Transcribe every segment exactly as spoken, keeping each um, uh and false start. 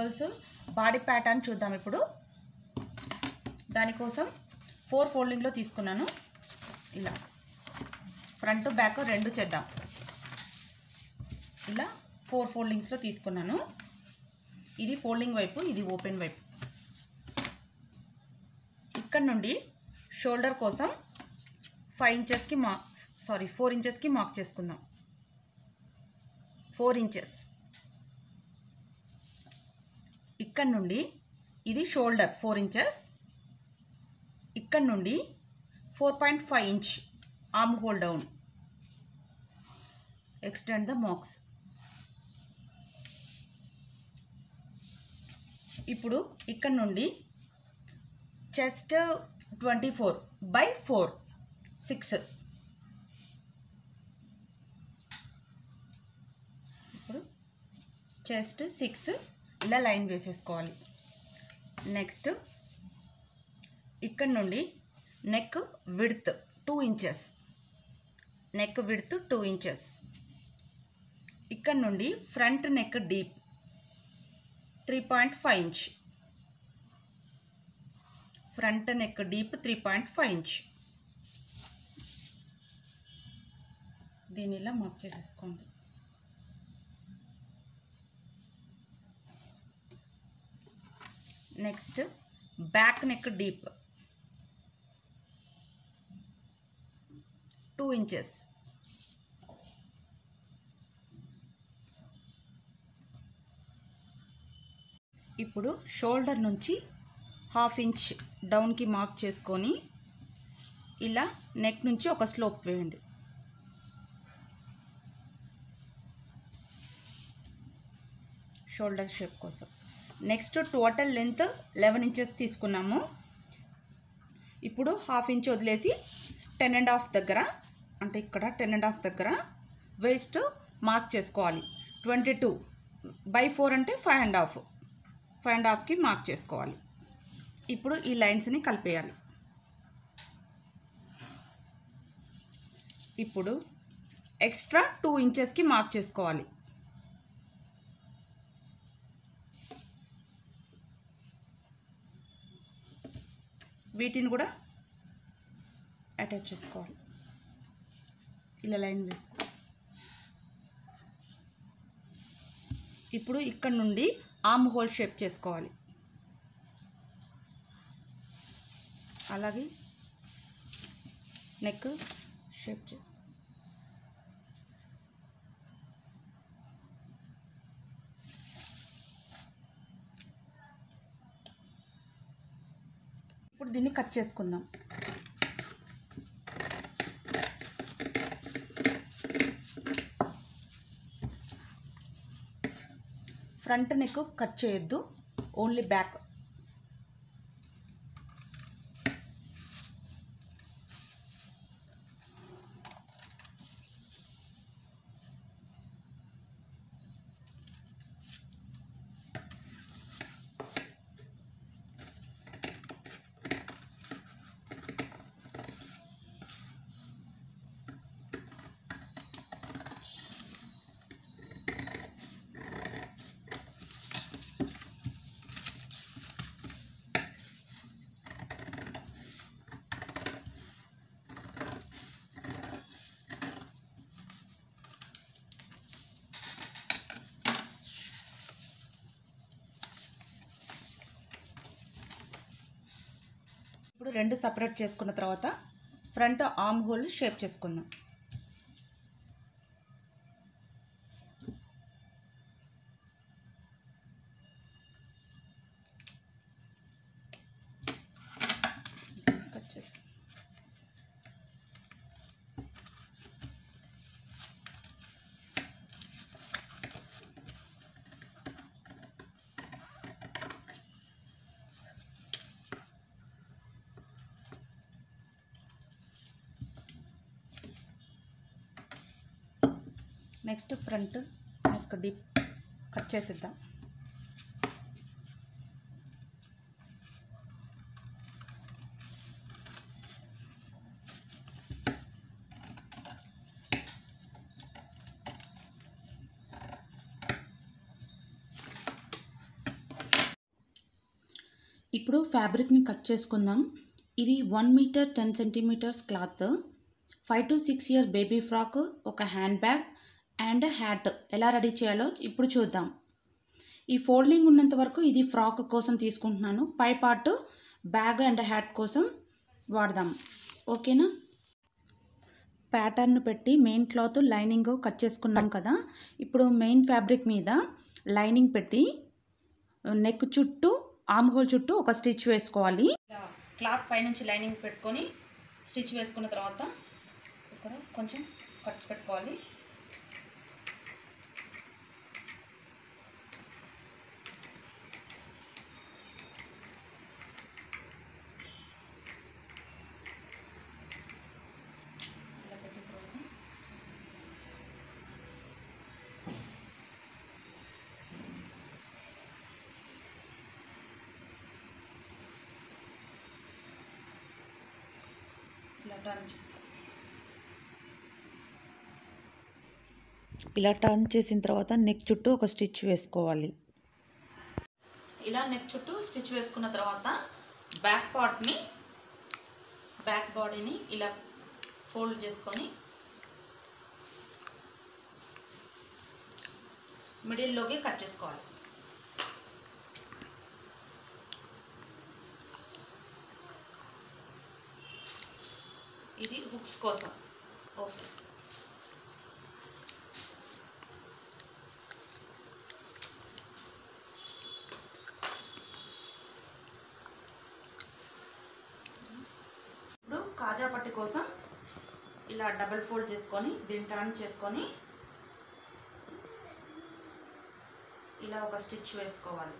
Girls body pattern చూద్దాం ఇప్పుడు. దానికోసం ఫోర్ ఫోల్డింగ్లో తీసుకున్నాను. ఇలా ఫ్రంట్ బ్యాక్ రెండు చేద్దాం. ఇలా ఫోర్ ఫోల్డింగ్స్లో తీసుకున్నాను. ఇది ఫోల్డింగ్ వైపు, ఇది ఓపెన్ వైపు. ఇక్కడ నుండి షోల్డర్ కోసం ఫైవ్ ఇంచెస్కి మా సారీ ఫోర్ ఇంచెస్కి మార్క్ చేసుకుందాం. Four inches. ఇక్కడ నుండి ఇది షోల్డర్ ఫోర్ ఇంచెస్. ఇక్కడ నుండి four point five inch armhole down. Extend the marks. ఇప్పుడు ఇక్కడ నుండి chest twenty four by four six. ఇప్పుడు చెస్ట్ సిక్స్ ఇలా లైన్ వేసేసుకోవాలి. నెక్స్ట్ ఇక్కడ నుండి neck width two inches. Neck width two inches. ఇక్కడ నుండి front neck deep three point five inch. Front neck deep three point five inch. దీని ఇలా mark చేసేసుకోండి. Next back neck deep two inches. ఇప్పుడు shoulder నుంచి half inch డౌన్కి mark చేసుకొని ఇలా నెక్ నుంచి ఒక స్లోప్ వేయండి. షోల్డర్ షేప్ కోసం. Next total length eleven inches తీసుకున్నాము. ఇప్పుడు హాఫ్ ఇంచ్ వదిలేసి టెన్ అండ్ హాఫ్ దగ్గర, అంటే ఇక్కడ టెన్ అండ్ హాఫ్ దగ్గర వేస్ట్ మార్క్ చేసుకోవాలి. ట్వంటీ టూ బై ఫోర్ అంటే five and half. Five and హాఫ్కి మార్క్ చేసుకోవాలి. ఇప్పుడు ఈ లైన్స్ని కలిపేయాలి. ఇప్పుడు ఎక్స్ట్రా టూ ఇంచెస్కి మార్క్ చేసుకోవాలి. వీటిని కూడా అటాచ్ చేసుకోవాలి. ఇలా లైన్ వేసుకోవాలి. ఇప్పుడు ఇక్కడ నుండి ఆర్మ్ హోల్ షేప్ చేసుకోవాలి. అలాగే నెక్ షేప్ చేసుకోవాలి. ఇప్పుడు దీన్ని కట్ చేసుకుందాం. ఫ్రంట్ నెక్ కట్ చేయొద్దు, ఓన్లీ బ్యాక్. ఇప్పుడు రెండు సపరేట్ చేసుకున్న తర్వాత ఫ్రంట్ ఆర్మ్ హోల్ షేప్ చేసుకుందాం. కట్ చేసి next front neck deep cut చేసేద్దాం. ఇప్పుడు ఫ్యాబ్రిక్ని కట్ చేసుకుందాం. ఇది one metre ten centimetres cloth, five to six year baby frock, ఒక హ్యాండ్ బ్యాగ్ అండ్ హ్యాట్ ఎలా రెడీ చేయాలో ఇప్పుడు చూద్దాం. ఈ ఫోల్డింగ్ ఉన్నంత వరకు ఇది ఫ్రాక్ కోసం తీసుకుంటున్నాను, పై పార్ట్ బ్యాగ్ అండ్ హ్యాట్ కోసం వాడదాం. ఓకేనా? ప్యాటర్న్ పెట్టి మెయిన్ క్లాత్ లైనింగ్ కట్ చేసుకున్నాం కదా. ఇప్పుడు మెయిన్ ఫ్యాబ్రిక్ మీద లైనింగ్ పెట్టి నెక్ చుట్టూ ఆర్మ్ హోల్ చుట్టూ ఒక స్టిచ్ వేసుకోవాలి. క్లాత్ పైనుంచి లైనింగ్ పెట్టుకొని స్టిచ్ వేసుకున్న తర్వాత ఇక్కడ కొంచెం కట్స్ పెట్టుకోవాలి. ఇలా టర్న్ చేసుకోవాలి. ఇలా టర్న్ చేసిన తర్వాత నెక్ చుట్టూ ఒక స్టిచ్ వేసుకోవాలి. ఇలా నెక్ చుట్టూ స్టిచ్ వేసుకున్న తర్వాత బ్యాక్ పార్ట్ని బ్యాక్ బాడీని ఇలా ఫోల్డ్ చేసుకొని మిడిల్లోకి కట్ చేసుకోవాలి. ఇది హుక్స్ కోసం. ఓకే, ఇప్పుడు కాజా పట్టి కోసం ఇలా డబుల్ ఫోల్డ్ చేసుకొని దీన్ని టర్న్ చేసుకొని ఇలా ఒక స్టిచ్ వేసుకోవాలి.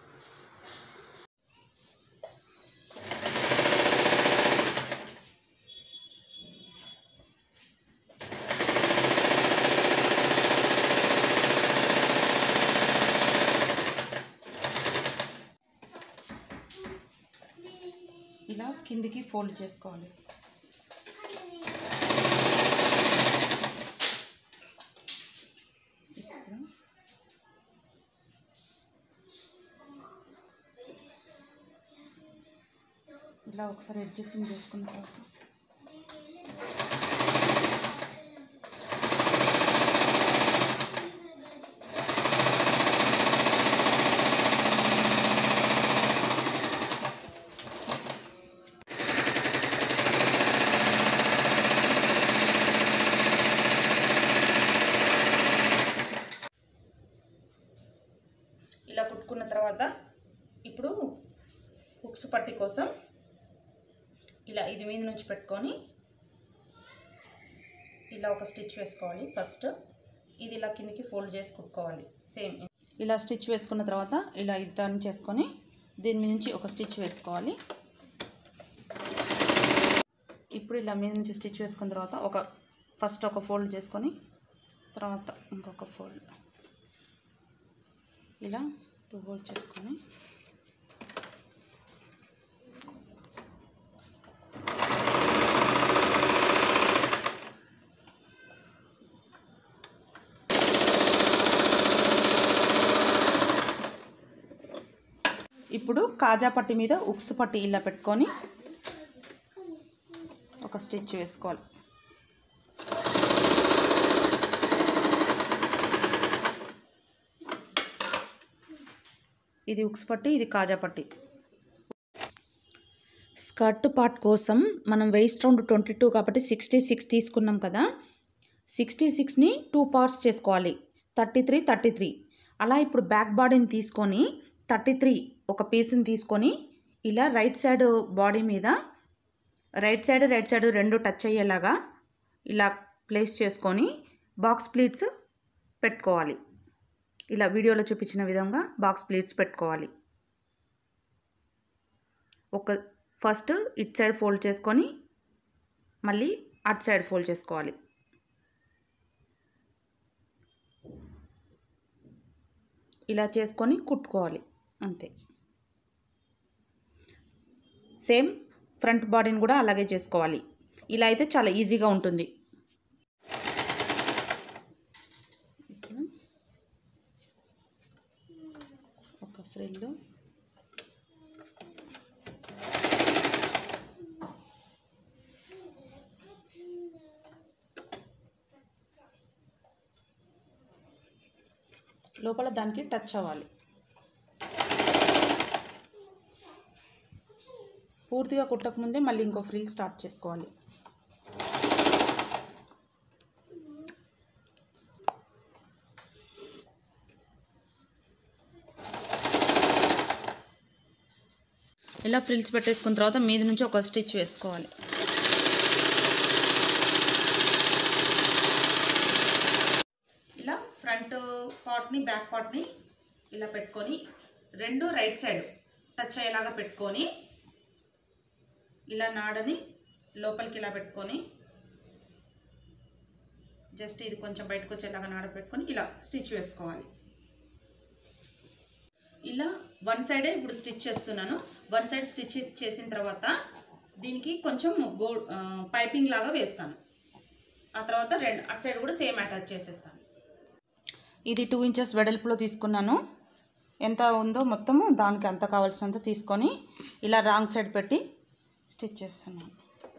ఇలా కిందికి ఫోల్డ్ చేసుకోవాలి. ఇలా ఒకసారి అడ్జస్టింగ్ చేసుకున్న తర్వాత ఇలా కుట్టుకున్న తర్వాత ఇప్పుడు హుక్స్ పట్టి కోసం ఇలా ఇది మీద నుంచి పెట్టుకొని ఇలా ఒక స్టిచ్ వేసుకోవాలి. ఫస్ట్ ఇది ఇలా కిందికి ఫోల్డ్ చేసి కుట్టుకోవాలి. సేమ్ ఇలా స్టిచ్ వేసుకున్న తర్వాత ఇలా ఇది టర్న్ చేసుకొని దీని మీద నుంచి ఒక స్టిచ్ వేసుకోవాలి. ఇప్పుడు ఇలా మీద నుంచి స్టిచ్ వేసుకున్న తర్వాత ఒక ఫస్ట్ ఒక ఫోల్డ్ చేసుకొని తర్వాత ఇంకొక ఫోల్డ్ ఇలా టూ ఫోల్డ్ చేసుకొని ఇప్పుడు కాజా పట్టి మీద ఉక్సు పట్టి ఇలా పెట్టుకొని ఒక స్టిచ్ వేసుకోవాలి. ఇది ఉక్స్ పట్టి, ఇది కాజా పట్టి. స్కర్ట్ పార్ట్ కోసం మనం వేస్ట్ రౌండ్ ట్వంటీ టూ కాబట్టి సిక్స్టీ సిక్స్ తీసుకున్నాం కదా. సిక్స్టీ సిక్స్ని టూ పార్ట్స్ చేసుకోవాలి, థర్టీ త్రీ థర్టీ త్రీ. అలా ఇప్పుడు బ్యాక్ బాడీని తీసుకొని థర్టీ త్రీ ఒక పీస్ని తీసుకొని ఇలా రైట్ సైడ్ బాడీ మీద రైట్ సైడ్ రైట్ సైడ్ రెండు టచ్ అయ్యేలాగా ఇలా ప్లేస్ చేసుకొని బాక్స్ ప్లీట్స్ పెట్టుకోవాలి. ఇలా వీడియోలో చూపించిన విధంగా బాక్స్ ప్లీట్స్ పెట్టుకోవాలి. ఒక ఫస్ట్ ఇట్ సైడ్ ఫోల్డ్ చేసుకొని మళ్ళీ అట్ సైడ్ ఫోల్డ్ చేసుకోవాలి. ఇలా చేసుకొని కుట్టుకోవాలి అంతే. సేమ్ ఫ్రంట్ బాడీని కూడా అలాగే చేసుకోవాలి. ఇలా అయితే చాలా ఈజీగా ఉంటుంది. ఒక ఫ్రిల్ లోపల దానికి టచ్ అవ్వాలి. పూర్తిగా కుట్టకముందే మళ్ళీ ఇంకో ఫ్రిల్ స్టార్ట్ చేసుకోవాలి. ఇలా ఫ్రిల్స్ పెట్టేసుకున్న తర్వాత మీది నుంచి ఒక స్టిచ్ వేసుకోవాలి. ఇలా ఫ్రంట్ పార్ట్ని బ్యాక్ పార్ట్ని ఇలా పెట్టుకొని రెండు రైట్ సైడ్ టచ్ అయ్యేలాగా పెట్టుకొని ఇలా నాడని లోపలికి ఇలా పెట్టుకొని జస్ట్ ఇది కొంచెం బయటకు వచ్చేలాగా నాడ పెట్టుకొని ఇలా స్టిచ్ వేసుకోవాలి. ఇలా వన్ సైడే ఇప్పుడు స్టిచ్ చేస్తున్నాను. వన్ సైడ్ స్టిచ్ చేసిన తర్వాత దీనికి కొంచెం గో పైపింగ్ లాగా వేస్తాను. ఆ తర్వాత రెండు అటు సైడ్ కూడా సేమ్ అటాచ్ చేసేస్తాను. ఇది టూ ఇంచెస్ వెడల్పులో తీసుకున్నాను. ఎంత ఉందో మొత్తము దానికి అంత కావాల్సినంత తీసుకొని ఇలా రాంగ్ సైడ్ పెట్టి స్టిచ్ చేస్తున్నాను.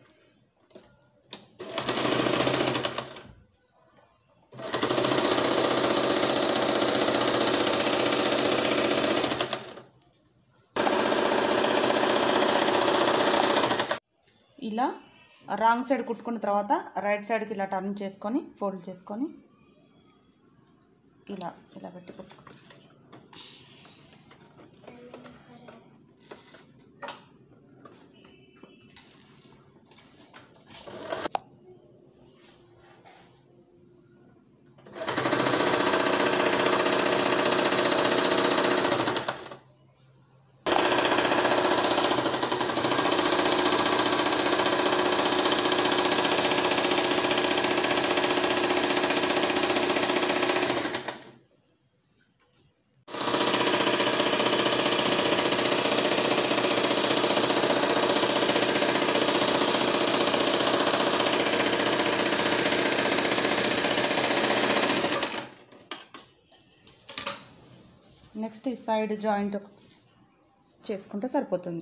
ఇలా రాంగ్ సైడ్ కుట్టుకున్న తర్వాత రైట్ సైడ్కి ఇలా టర్న్ చేసుకొని ఫోల్డ్ చేసుకొని ఇలా ఇలా పెట్టి కుట్టుకో. నెక్స్ట్ ఈ సైడ్ జాయింట్ చేసుకుంటే సరిపోతుంది.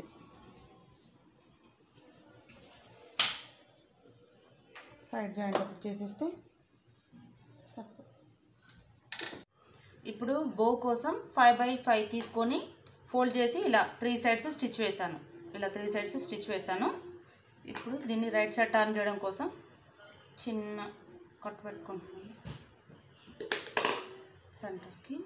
సైడ్ జాయింట్ ఒకటి చేసేస్తే సరిపోతుంది. ఇప్పుడు బో కోసం ఫైవ్ బై ఫైవ్ తీసుకొని ఫోల్డ్ చేసి ఇలా త్రీ సైడ్స్ స్టిచ్ వేసాను. ఇలా త్రీ సైడ్స్ స్టిచ్ వేసాను. ఇప్పుడు దీన్ని రైట్ సైడ్ టర్న్ చేయడం కోసం చిన్న కట్ పెట్టుకుంటున్నాను సెంటర్కి.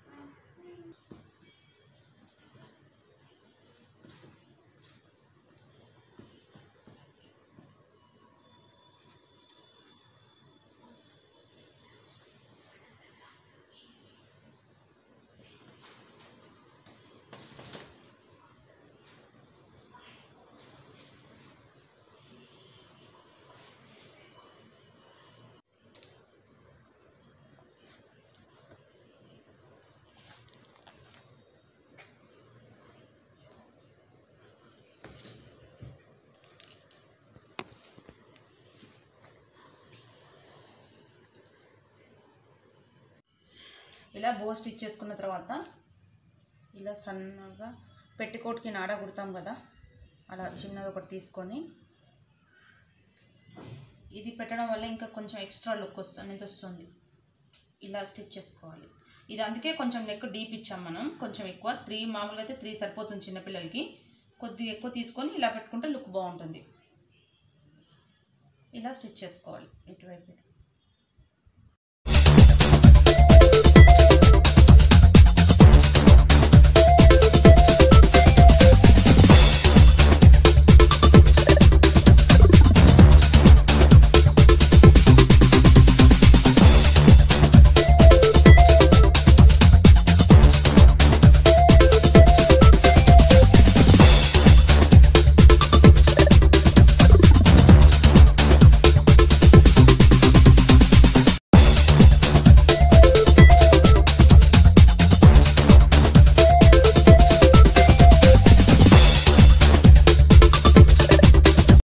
ఇలా బో స్టిచ్ చేసుకున్న తర్వాత ఇలా సన్నగా పెట్టికోట్కి నాడ కుడతాం కదా, అలా చిన్నది ఒకటి తీసుకొని ఇది పెట్టడం వల్ల ఇంకా కొంచెం ఎక్స్ట్రా లుక్ అనేది వస్తుంది. ఇలా స్టిచ్ చేసుకోవాలి. ఇది అందుకే కొంచెం నెక్ డీప్ ఇచ్చాం మనం, కొంచెం ఎక్కువ. త్రీ మామూలుగా అయితే త్రీ సరిపోతుంది చిన్నపిల్లలకి. కొద్దిగా ఎక్కువ తీసుకొని ఇలా పెట్టుకుంటే లుక్ బాగుంటుంది. ఇలా స్టిచ్ చేసుకోవాలి ఇటువైపు.